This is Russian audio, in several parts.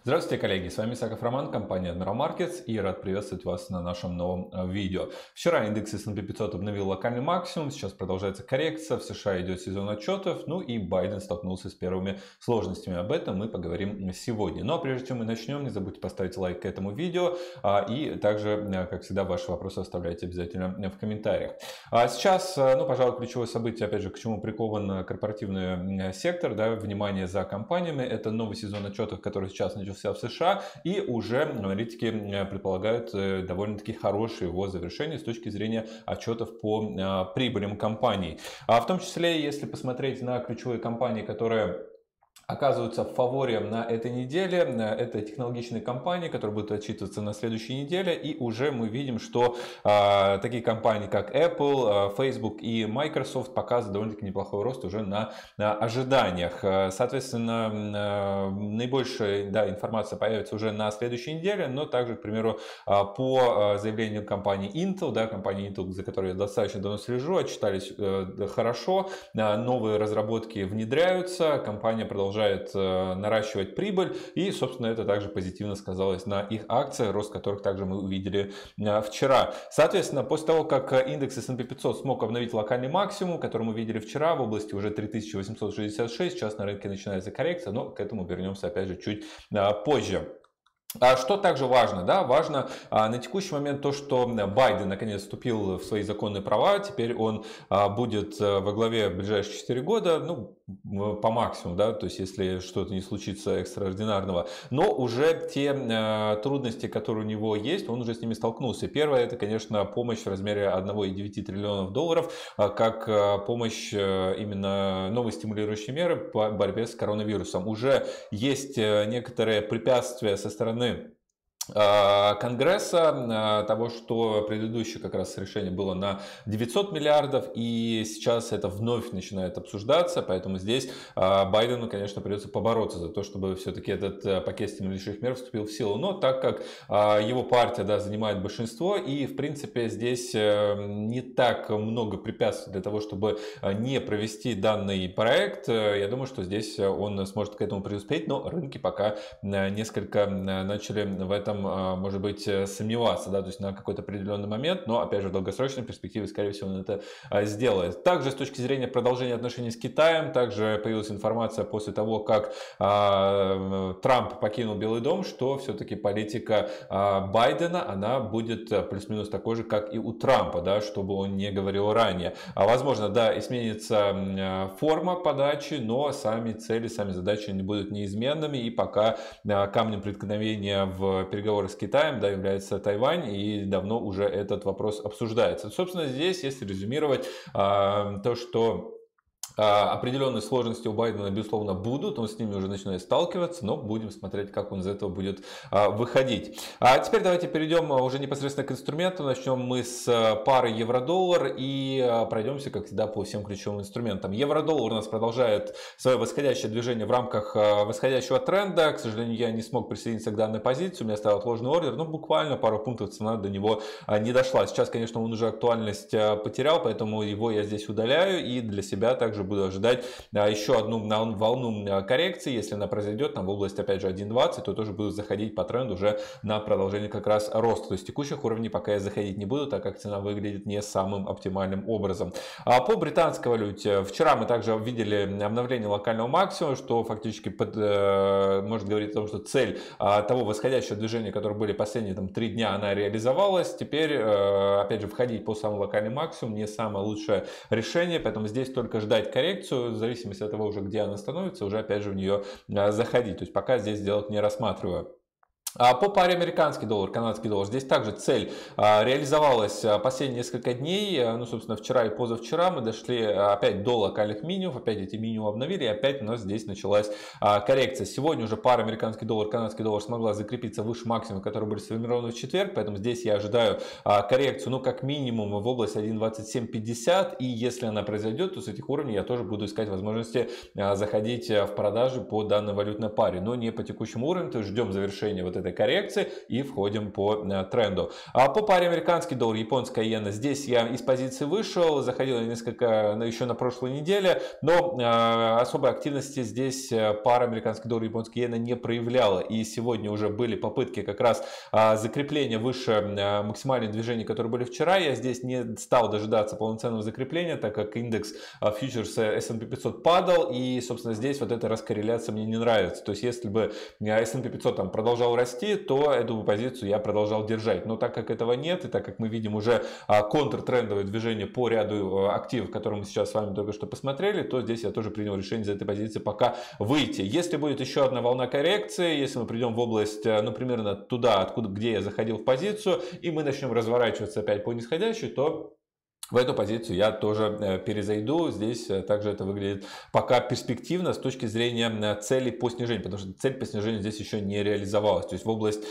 Здравствуйте, коллеги! С вами Исаков Роман, компания Admiral Markets, и рад приветствовать вас на нашем новом видео. Вчера индекс S&P 500 обновил локальный максимум, сейчас продолжается коррекция, в США идет сезон отчетов, ну и Байден столкнулся с первыми сложностями. Об этом мы поговорим сегодня. Но прежде чем мы начнем, не забудьте поставить лайк к этому видео, и также, как всегда, ваши вопросы оставляйте обязательно в комментариях. Сейчас, пожалуй, ключевое событие, опять же, к чему прикован корпоративный сектор, да, внимание за компаниями, это новый сезон отчетов, который сейчас начался в США, и уже аналитики предполагают довольно-таки хорошее его завершение с точки зрения отчетов по прибылям компаний. В том числе, если посмотреть на ключевые компании, которые оказываются в фаворе на этой неделе. Это технологичные компании, которые будут отчитываться на следующей неделе. И уже мы видим, что такие компании, как Apple, Facebook и Microsoft показывают довольно-таки неплохой рост уже на ожиданиях. Соответственно, наибольшая информация появится уже на следующей неделе. Но также, к примеру, по заявлению компании Intel, компании Intel, за которой я достаточно давно слежу, отчитались хорошо. Новые разработки внедряются. Компания продолжает наращивать прибыль, и, собственно, это также позитивно сказалось на их акциях, рост которых также мы увидели вчера. Соответственно, после того, как индекс S&P 500 смог обновить локальный максимум, который мы видели вчера в области уже 3866, сейчас на рынке начинается коррекция, но к этому вернемся опять же чуть позже. Что также важно? Важно на текущий момент то, что Байден наконец вступил в свои законные права. Теперь он будет во главе в ближайшие 4 года, по максимуму, то есть если что-то не случится экстраординарного. Но уже те трудности, которые у него есть, он уже с ними столкнулся. Первое, это, конечно, помощь в размере 1,9 триллионов долларов, как помощь именно новой стимулирующей меры по борьбе с коронавирусом. Уже есть некоторые препятствия со стороны Конгресса, того, что предыдущее как раз решение было на 900 миллиардов, и сейчас это вновь начинает обсуждаться, поэтому здесь Байдену, конечно, придется побороться за то, чтобы все-таки этот пакет стимулирующих мер вступил в силу. Но так как его партия занимает большинство, и в принципе здесь не так много препятствий для того, чтобы не провести данный проект, я думаю, что здесь он сможет к этому преуспеть, но рынки пока несколько начали в этом, может быть, сомневаться, то есть на какой-то определенный момент, но, опять же, в долгосрочной перспективе, скорее всего, он это сделает. Также с точки зрения продолжения отношений с Китаем, также появилась информация после того, как Трамп покинул Белый дом, что все-таки политика Байдена, она будет плюс-минус такой же, как и у Трампа, чтобы он не говорил ранее. Возможно, и сменится форма подачи, но сами цели, сами задачи не будут неизменными, и пока камнем преткновения в переговорах с Китаем является Тайвань, и давно уже этот вопрос обсуждается. Собственно, здесь, если резюмировать, то, что определенные сложности у Байдена, безусловно, будут, он с ними уже начинает сталкиваться, но будем смотреть, как он из этого будет выходить. Теперь давайте перейдем уже непосредственно к инструменту. Начнем мы с пары евро-доллар и пройдемся, как всегда, по всем ключевым инструментам. Евро-доллар у нас продолжает свое восходящее движение в рамках восходящего тренда. К сожалению, я не смог присоединиться к данной позиции, у меня стоял отложенный ордер, но буквально пару пунктов цена до него не дошла. Сейчас, конечно, он уже актуальность потерял, поэтому его я здесь удаляю, и для себя также буду ожидать еще одну волну коррекции. Если она произойдет в область, опять же, 1.20, то тоже буду заходить по тренду уже на продолжение как раз роста. То есть текущих уровней пока я заходить не буду, так как цена выглядит не самым оптимальным образом. По британской валюте вчера мы также видели обновление локального максимума, что фактически может говорить о том, что цель того восходящего движения, которое были последние 3 дня, она реализовалась. Теперь, опять же, входить по самому локальному максимуму не самое лучшее решение, поэтому здесь только ждать коррекцию, в зависимости от того, уже где она становится, уже опять же в нее заходить. То есть пока здесь сделок не рассматриваю. По паре американский доллар, канадский доллар, здесь также цель реализовалась последние несколько дней, собственно, вчера и позавчера мы дошли опять до локальных минимумов, опять эти минимумы обновили, и опять у нас здесь началась коррекция. Сегодня уже пара американский доллар, канадский доллар смогла закрепиться выше максимума, которые были сформированы в четверг, поэтому здесь я ожидаю коррекцию, как минимум в область 1.2750, и если она произойдет, то с этих уровней я тоже буду искать возможности заходить в продажи по данной валютной паре, но не по текущему уровню, то есть ждем завершения вот этой коррекции и входим по тренду. По паре американский доллар, японская иена, здесь я из позиции вышел, заходил несколько еще на прошлой неделе, но особой активности здесь пара американский доллар, японская иена не проявляла. И сегодня уже были попытки как раз закрепления выше максимальных движений, которые были вчера. Я здесь не стал дожидаться полноценного закрепления, так как индекс фьючерс S&P 500 падал, и, собственно, здесь вот эта раскорреляция мне не нравится. То есть, если бы S&P 500 там продолжал расти, то эту позицию я продолжал держать. Но так как этого нет, и так как мы видим уже контртрендовое движение по ряду активов, которые мы сейчас с вами только что посмотрели, то здесь я тоже принял решение из этой позиции пока выйти. Если будет еще одна волна коррекции, если мы придем в область, ну, примерно туда, где я заходил в позицию, и мы начнем разворачиваться опять по нисходящей, то в эту позицию я тоже перезайду. Здесь также это выглядит пока перспективно с точки зрения цели по снижению, потому что цель по снижению здесь еще не реализовалась. То есть в область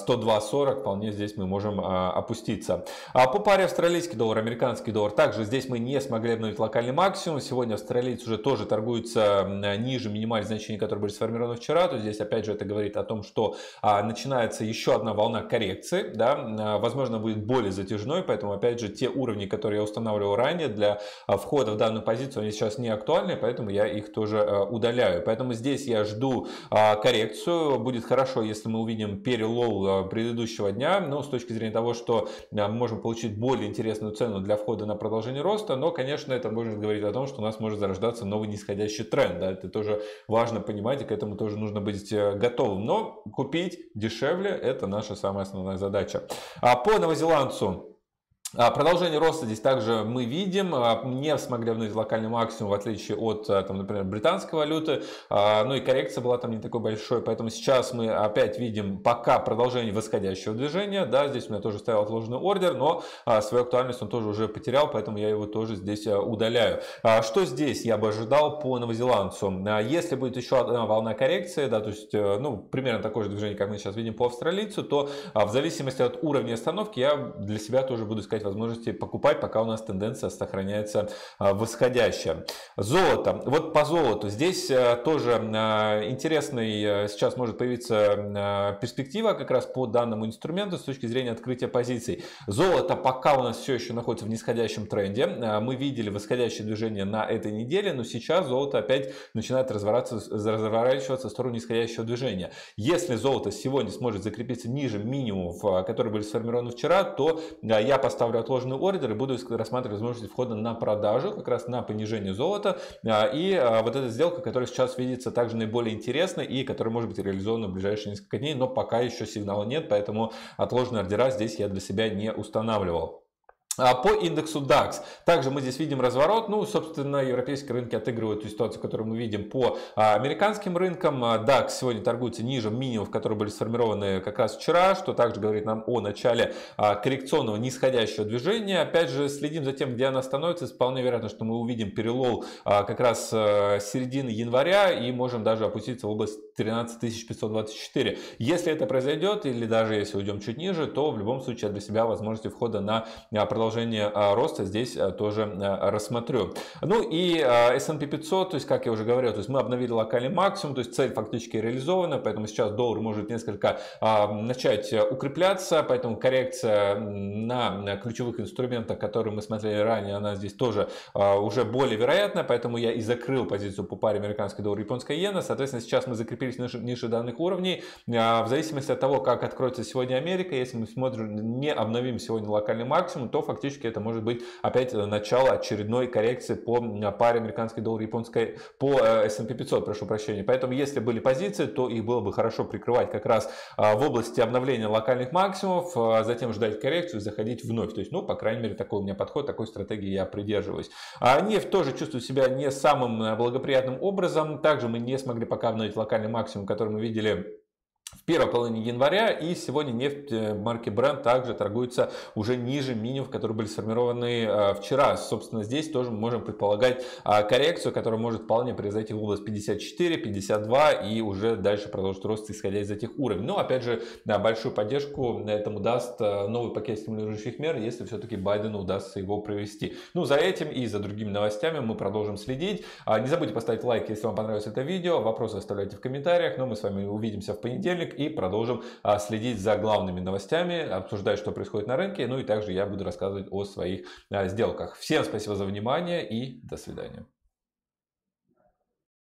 102.40 вполне здесь мы можем опуститься. По паре австралийский доллар, американский доллар, также здесь мы не смогли обновить локальный максимум. Сегодня австралиец уже тоже торгуется ниже минимальных значений, которые были сформированы вчера. То есть здесь опять же это говорит о том, что начинается еще одна волна коррекции. Да? Возможно, будет более затяжной, поэтому опять же те уровни, которые я устанавливал ранее для входа в данную позицию, они сейчас не актуальны, поэтому я их тоже удаляю. Поэтому здесь я жду коррекцию. Будет хорошо, если мы увидим перелоу предыдущего дня, но с точки зрения того, что мы можем получить более интересную цену для входа на продолжение роста, но, конечно, это может говорить о том, что у нас может зарождаться новый нисходящий тренд. Да? Это тоже важно понимать, и к этому тоже нужно быть готовым. Но купить дешевле – это наша самая основная задача. По новозеландцу. Продолжение роста здесь также мы видим, не смогли обновить локальный максимум, в отличие от, там, например, британской валюты, ну и коррекция была там не такой большой, поэтому сейчас мы опять видим пока продолжение восходящего движения, да, здесь у меня тоже стоял отложенный ордер, но свою актуальность он тоже уже потерял, поэтому я его тоже здесь удаляю. Что здесь я бы ожидал по новозеландцу? Если будет еще одна волна коррекции, да, то есть, ну, примерно такое же движение, как мы сейчас видим по австралийцу, то в зависимости от уровня остановки я для себя тоже буду искать возможности покупать, пока у нас тенденция сохраняется восходящая. Золото. Вот по золоту. Здесь тоже интересный сейчас может появиться перспектива как раз по данному инструменту с точки зрения открытия позиций. Золото пока у нас все еще находится в нисходящем тренде. Мы видели восходящее движение на этой неделе, но сейчас золото опять начинает разворачиваться в сторону нисходящего движения. Если золото сегодня сможет закрепиться ниже минимумов, которые были сформированы вчера, то я поставлю отложенный ордер и буду рассматривать возможность входа на продажу, как раз на понижение золота. И вот эта сделка, которая сейчас видится также наиболее интересной и которая может быть реализована в ближайшие несколько дней, но пока еще сигнала нет, поэтому отложенные ордера здесь я для себя не устанавливал. По индексу DAX также мы здесь видим разворот. Ну, собственно, европейские рынки отыгрывают ту ситуацию, которую мы видим по американским рынкам. DAX сегодня торгуется ниже минимумов, которые были сформированы как раз вчера, что также говорит нам о начале коррекционного нисходящего движения. Опять же, следим за тем, где она становится. Вполне вероятно, что мы увидим перелом как раз с середины января и можем даже опуститься в область 13 524. Если это произойдет, или даже если уйдем чуть ниже, то в любом случае я для себя возможности входа на продолжение роста здесь тоже рассмотрю. Ну и S&P 500, то есть, как я уже говорил, то есть мы обновили локальный максимум, то есть цель фактически реализована, поэтому сейчас доллар может несколько начать укрепляться, поэтому коррекция на ключевых инструментах, которые мы смотрели ранее, она здесь тоже уже более вероятна, поэтому я и закрыл позицию по паре американский доллар, японская иена. Соответственно, сейчас мы закрепились ниже данных уровней. В зависимости от того, как откроется сегодня Америка, если мы смотрим, не обновим сегодня локальный максимум, то фактически это может быть опять начало очередной коррекции по паре американский доллар, японской, по S&P 500, прошу прощения. Поэтому, если были позиции, то их было бы хорошо прикрывать как раз в области обновления локальных максимумов, затем ждать коррекцию и заходить вновь. То есть, ну, по крайней мере, такой у меня подход, такой стратегии я придерживаюсь. Нефть тоже чувствует себя не самым благоприятным образом. Также мы не смогли пока обновить локальный максимум, который мы видели в первой половине января, и сегодня нефть марки Brent также торгуется уже ниже минимумов, которые были сформированы вчера. Собственно, здесь тоже мы можем предполагать коррекцию, которая может вполне произойти в область 54, 52 и уже дальше продолжить рост, исходя из этих уровней. Но, опять же, большую поддержку этому даст новый пакет стимулирующих мер, если все-таки Байдену удастся его провести. Ну, за этим и за другими новостями мы продолжим следить. Не забудьте поставить лайк, если вам понравилось это видео. Вопросы оставляйте в комментариях. Но мы с вами увидимся в понедельник. понедельник и продолжим следить за главными новостями, обсуждать, что происходит на рынке. Ну и также я буду рассказывать о своих сделках. Всем спасибо за внимание и до свидания.